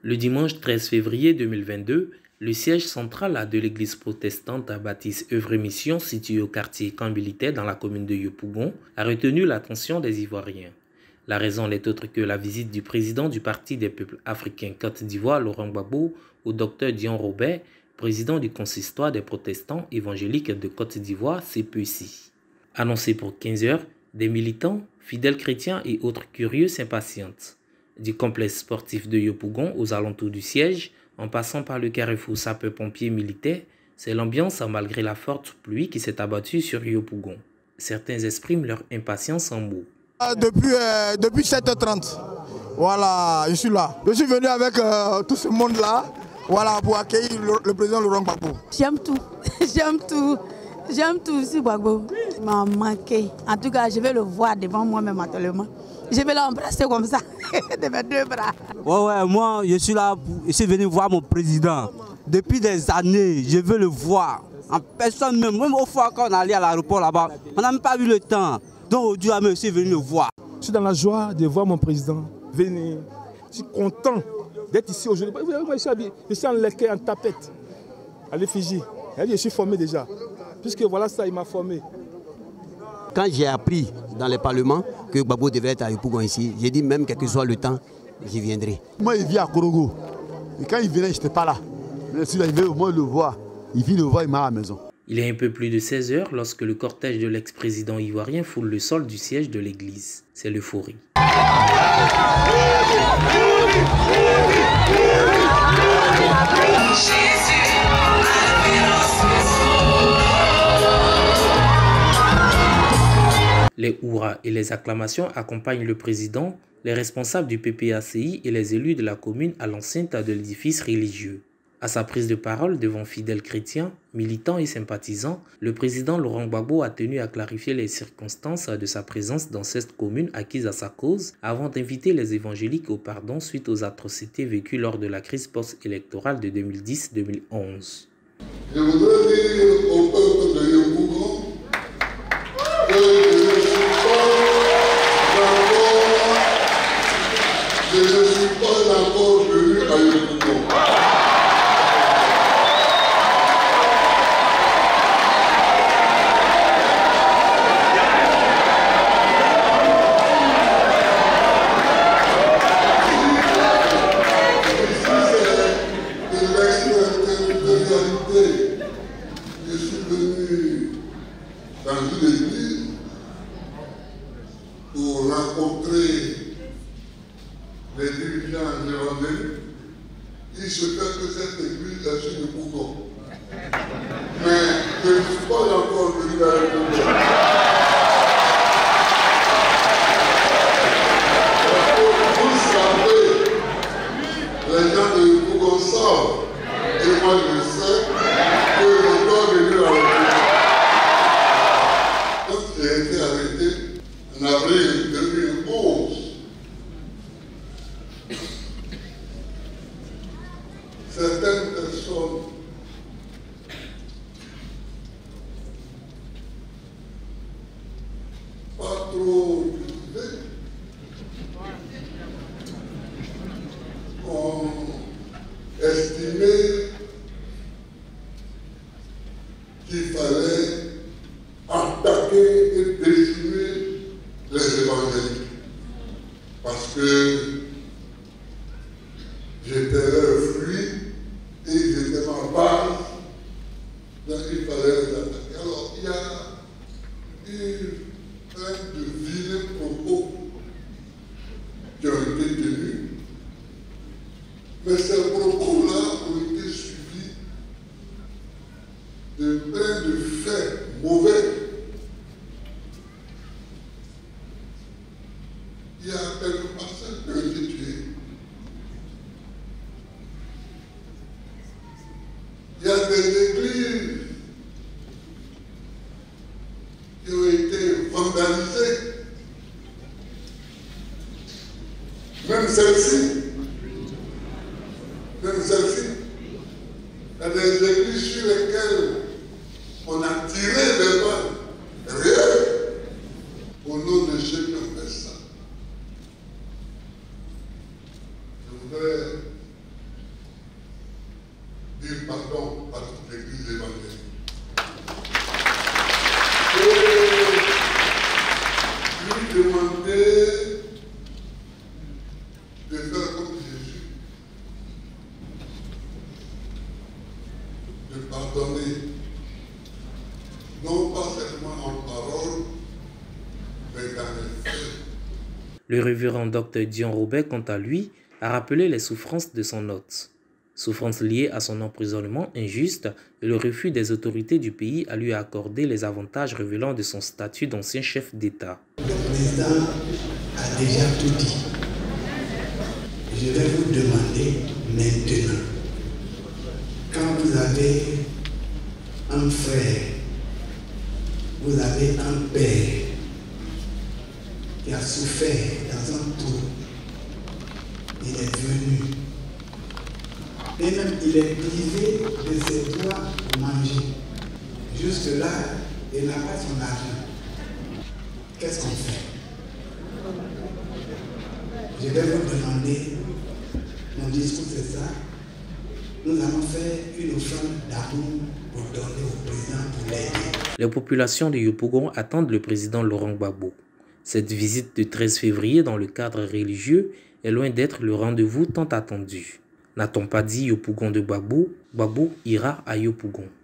Le dimanche 13 février 2022, le siège central de l'église protestante baptiste Œuvre et Mission, située au quartier Camp Militaire dans la commune de Yopougon, a retenu l'attention des Ivoiriens. La raison n'est autre que la visite du président du Parti des peuples africains Côte d'Ivoire, Laurent Gbagbo, au docteur Dion Robert, président du consistoire des protestants évangéliques de Côte d'Ivoire, CPECI. Annoncé pour 15 heures, des militants, fidèles chrétiens et autres curieux s'impatientent. Du complexe sportif de Yopougon aux alentours du siège, en passant par le carrefour sapeurs-pompiers militaires, c'est l'ambiance malgré la forte pluie qui s'est abattue sur Yopougon. Certains expriment leur impatience en mots. Depuis 7h30, voilà, je suis là. Je suis venu avec tout ce monde-là, voilà, pour accueillir le président Laurent Gbagbo. J'aime tout, j'aime tout. J'aime tout aussi Gbagbo. Il m'a manqué. En tout cas, je vais le voir devant moi-même actuellement. Je vais l'embrasser comme ça, de mes deux bras. Ouais, moi, je suis là, je suis venu voir mon président. Depuis des années, je veux le voir. En personne même au fois quand on allait à l'aéroport là-bas, on n'a même pas vu le temps. Donc aujourd'hui, je suis venu le voir. Je suis dans la joie de voir mon président venir. Je suis content d'être ici aujourd'hui. Je suis en leket, en tapette, à l'effigie. Je suis formé déjà. Puisque voilà ça, il m'a formé. Quand j'ai appris dans le Parlement que Gbagbo devait être à Yopougon ici, j'ai dit même quel que soit le temps, j'y viendrai. Moi, il vit à Korogo. Et quand il venait, je n'étais pas là. Mais celui-là, il veut au moins le voir. Il vit le voir, il m'a à la maison. Il est un peu plus de 16 heures lorsque le cortège de l'ex-président ivoirien foule le sol du siège de l'église. C'est l'euphorie. Les hurrahs et les acclamations accompagnent le président, les responsables du PPACI et les élus de la commune à l'enceinte de l'édifice religieux. À sa prise de parole devant fidèles chrétiens, militants et sympathisants, le président Laurent Gbagbo a tenu à clarifier les circonstances de sa présence dans cette commune acquise à sa cause avant d'inviter les évangéliques au pardon suite aux atrocités vécues lors de la crise post-électorale de 2010-2011. Je voudrais dire au peuple de Yopougon que je ne suis pas encore venu à Yopougon. Je suis venu dans une église pour rencontrer les dirigeants évangéliques. Il se fait que cette église est sur le Yopougon. Mais je ne suis pas encore venu à Yopougon. Vous savez, les gens de Yopougon savent, et moi je sais que je dois venir à Yopougon. Quand j'ai été arrêté en avril 2011, certaines personnes pas trop cultivées ont estimé qu'il fallait attaquer et détruire les évangéliques parce que j'étais leur fruit et j'étais ma base, donc il fallait les attaquer. Alors il y a eu plein de vilains propos qui ont été tenus, mais ces propos-là ont été suivis de plein de faits mauvais. Il y a quelques personnes qui ont été tuées. Il y a des églises qui ont été vandalisées. Même celle-ci. Il y a des églises sur lesquelles on a tiré des balles réelles au nom de ceux qui ont fait ça. Je voudrais Le révérend Dr Dion Robert, quant à lui, a rappelé les souffrances de son hôte. Souffrances liées à son emprisonnement injuste et le refus des autorités du pays à lui accorder les avantages révélant de son statut d'ancien chef d'État. Le président a déjà tout dit. Je vais vous demander maintenant, quand vous avez un frère, vous avez un père qui a souffert dans un tour, il est venu. Et même il est privé de ses droits pour manger. Juste là, il n'a pas son argent. Qu'est-ce qu'on fait? Je vais vous demander, mon discours c'est ça, nous allons faire une offrande d'amour pour donner au président pour l'aider. Les populations de Yopougon attendent le président Laurent Gbagbo. Cette visite de 13 février dans le cadre religieux est loin d'être le rendez-vous tant attendu. N'a-t-on pas dit Yopougon de Gbagbo? Gbagbo ira à Yopougon.